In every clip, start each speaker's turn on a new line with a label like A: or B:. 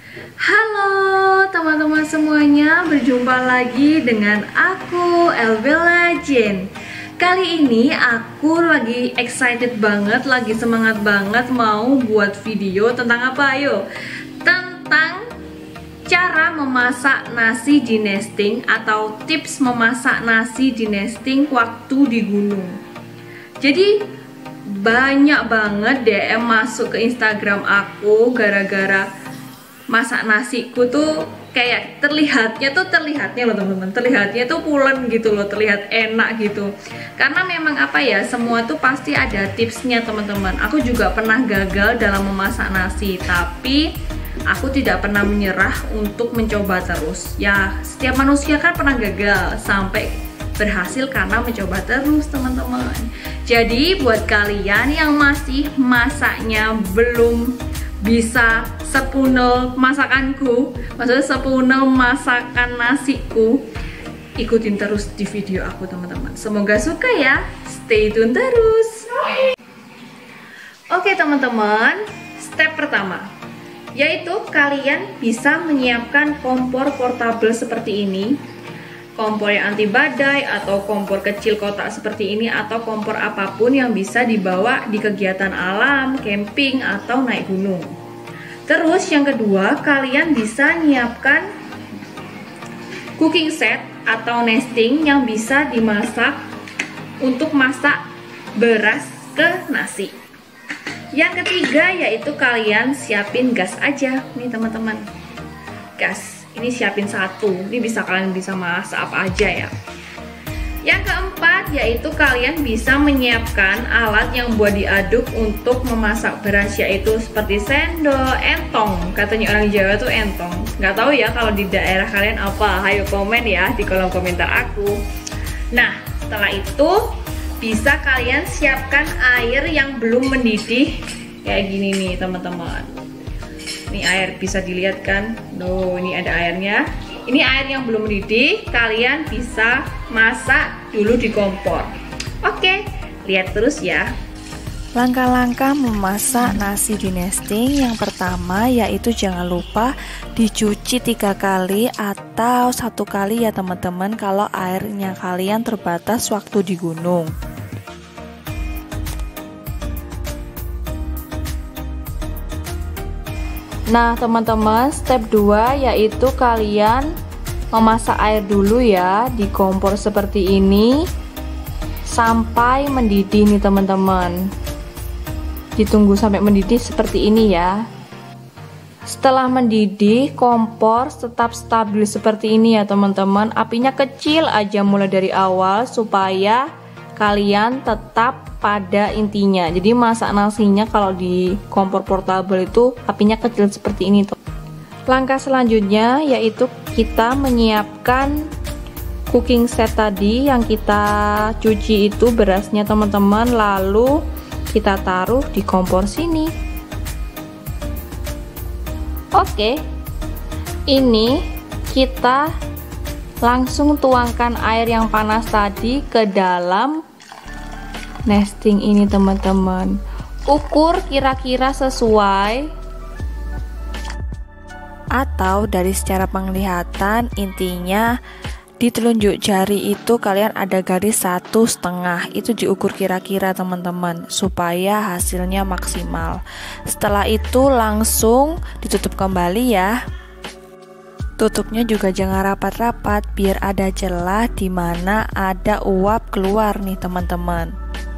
A: Halo teman-teman semuanya, berjumpa lagi dengan aku Elvela Jane. Kali ini aku lagi excited banget, lagi semangat banget mau buat video tentang apa ayo? Tentang cara memasak nasi di nesting atau tips memasak nasi di nesting waktu di gunung. Jadi banyak banget DM masuk ke Instagram aku gara-gara masak nasiku tuh kayak terlihatnya loh teman-teman, terlihatnya tuh pulen gitu loh, terlihat enak gitu. Karena memang apa ya, semua tuh pasti ada tipsnya teman-teman. Aku juga pernah gagal dalam memasak nasi, tapi aku tidak pernah menyerah untuk mencoba terus. Ya, setiap manusia kan pernah gagal sampai berhasil karena mencoba terus teman-teman. Jadi buat kalian yang masih masaknya belum bisa sepunel masakanku, maksudnya sepunel masakan nasiku, ikutin terus di video aku teman-teman. Semoga suka ya, stay tune terus. Oke teman-teman, step pertama yaitu kalian bisa menyiapkan kompor portable seperti ini, kompor yang anti badai atau kompor kecil kotak seperti ini, atau kompor apapun yang bisa dibawa di kegiatan alam, camping, atau naik gunung. Terus yang kedua, kalian bisa nyiapkan cooking set atau nesting yang bisa dimasak untuk masak beras ke nasi. Yang ketiga yaitu kalian siapin gas aja nih teman-teman. Gas ini siapin satu, ini kalian bisa masak apa aja ya. Yang keempat yaitu kalian bisa menyiapkan alat yang buat diaduk untuk memasak beras, yaitu seperti sendok, entong, katanya orang Jawa tuh entong. Nggak tahu ya kalau di daerah kalian apa, ayo komen ya di kolom komentar aku. Nah setelah itu bisa kalian siapkan air yang belum mendidih kayak gini nih teman-teman. Ini air bisa dilihat kan, ini ada airnya. Ini air yang belum mendidih, kalian bisa masak dulu di kompor. Oke, lihat terus ya.
B: Langkah-langkah memasak nasi di nesting. Yang pertama yaitu jangan lupa dicuci 3 kali atau 1 kali ya teman-teman, kalau airnya kalian terbatas waktu di gunung. Nah teman-teman, step 2 yaitu kalian memasak air dulu ya di kompor seperti ini sampai mendidih nih teman-teman. Ditunggu sampai mendidih seperti ini ya. Setelah mendidih, kompor tetap stabil seperti ini ya teman-teman. Apinya kecil aja mulai dari awal supaya kalian tetap pada intinya. Jadi masak nasinya kalau di kompor portable itu apinya kecil seperti ini tuh. Langkah selanjutnya yaitu kita menyiapkan cooking set tadi yang kita cuci itu berasnya teman-teman, lalu kita taruh di kompor sini. Oke, ini kita langsung tuangkan air yang panas tadi ke dalam nesting ini teman-teman. Ukur kira-kira sesuai atau dari secara penglihatan, intinya di telunjuk jari itu kalian ada garis 1,5, itu diukur kira-kira teman-teman supaya hasilnya maksimal. Setelah itu langsung ditutup kembali ya. Tutupnya juga jangan rapat-rapat biar ada celah di mana ada uap keluar nih teman-teman.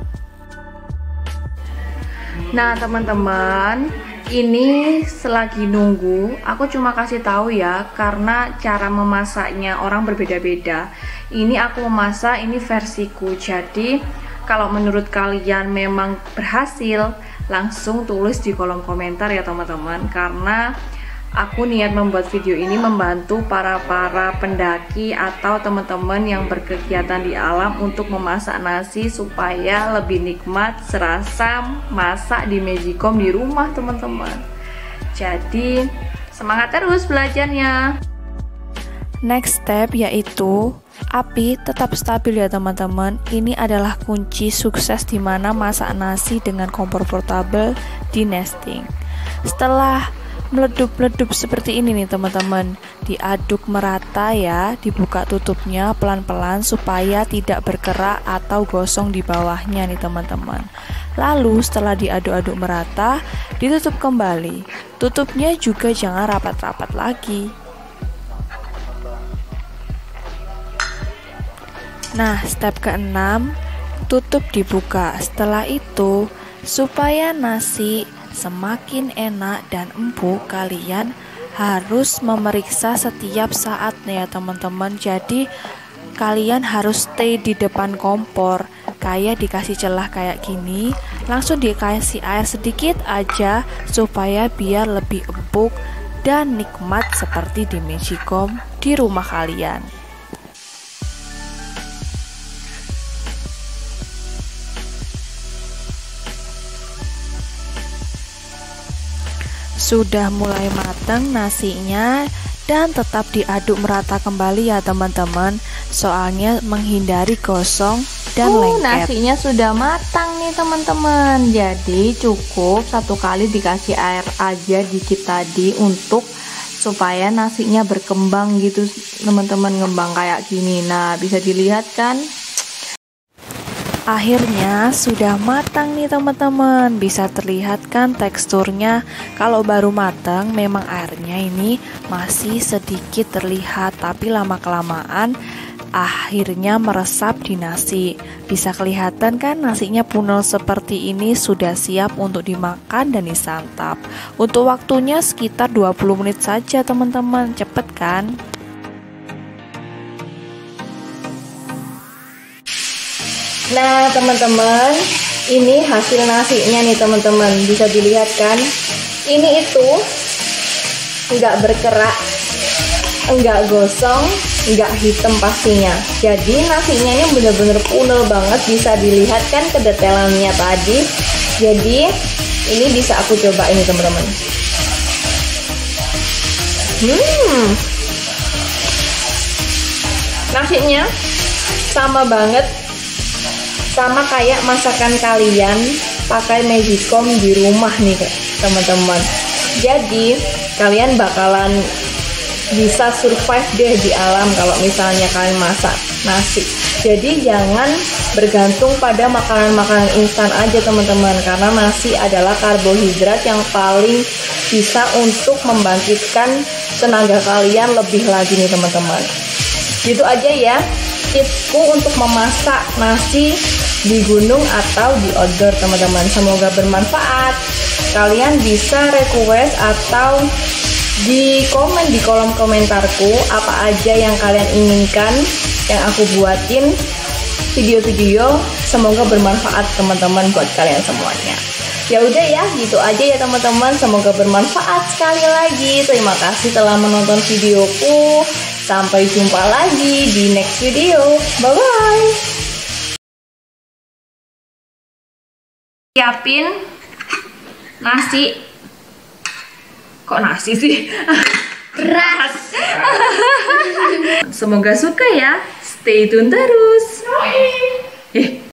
A: Nah teman-teman, ini selagi nunggu aku cuma kasih tahu ya, karena cara memasaknya orang berbeda-beda. Ini aku memasak, ini versiku. Jadi kalau menurut kalian memang berhasil, langsung tulis di kolom komentar ya teman-teman, karena aku niat membuat video ini membantu para pendaki atau teman-teman yang berkegiatan di alam untuk memasak nasi supaya lebih nikmat, serasa masak di Magicom di rumah teman-teman. Jadi semangat terus belajarnya.
B: Next step yaitu api tetap stabil ya teman-teman. Ini adalah kunci sukses dimana masak nasi dengan kompor portable di nesting. Setelah meledup-ledup seperti ini nih teman-teman. Diaduk merata ya, dibuka tutupnya pelan-pelan supaya tidak berkerak atau gosong di bawahnya nih teman-teman. Lalu setelah diaduk-aduk merata, ditutup kembali. Tutupnya juga jangan rapat-rapat lagi. Nah, step ke-6, tutup dibuka. Setelah itu, supaya nasi semakin enak dan empuk, kalian harus memeriksa setiap saatnya ya teman-teman. Jadi kalian harus stay di depan kompor, kayak dikasih celah kayak gini, langsung dikasih air sedikit aja supaya biar lebih empuk dan nikmat seperti di Magicom di rumah kalian. Sudah mulai matang nasinya, dan tetap diaduk merata kembali ya teman-teman, soalnya menghindari gosong dan lengket. Nasinya sudah matang nih teman-teman, jadi cukup satu kali dikasih air aja dikit tadi untuk supaya nasinya berkembang gitu teman-teman, ngembang kayak gini. Nah, bisa dilihat kan, akhirnya sudah matang nih teman-teman. Bisa terlihat kan teksturnya. Kalau baru matang memang airnya ini masih sedikit terlihat, tapi lama-kelamaan akhirnya meresap di nasi. Bisa kelihatan kan nasinya punel seperti ini, sudah siap untuk dimakan dan disantap. Untuk waktunya sekitar 20 menit saja teman-teman, cepet kan?
A: Nah teman-teman, ini hasil nasinya nih teman-teman, bisa dilihat kan. Ini itu nggak berkerak, nggak gosong, nggak hitam pastinya. Jadi nasinya ini bener-bener punel banget, bisa dilihat kan kedetailannya tadi. Jadi ini bisa aku coba ini teman-teman. Nasinya sama banget, sama kayak masakan kalian pakai Magicom di rumah nih teman-teman. Jadi kalian bakalan bisa survive deh di alam kalau misalnya kalian masak nasi. Jadi jangan bergantung pada makanan-makanan instan aja teman-teman, karena nasi adalah karbohidrat yang paling bisa untuk membangkitkan tenaga kalian lebih lagi nih teman-teman. Gitu aja ya tipsku untuk memasak nasi di gunung atau di outdoor teman-teman. Semoga bermanfaat. Kalian bisa request atau di komen di kolom komentarku apa aja yang kalian inginkan yang aku buatin video-video. Semoga bermanfaat teman-teman buat kalian semuanya. Ya udah ya, gitu aja ya teman-teman. Semoga bermanfaat. Sekali lagi terima kasih telah menonton videoku. Sampai jumpa lagi di next video. Bye bye. Siapin nasi. Kok nasi sih? Beras. Semoga suka ya. Stay tune terus.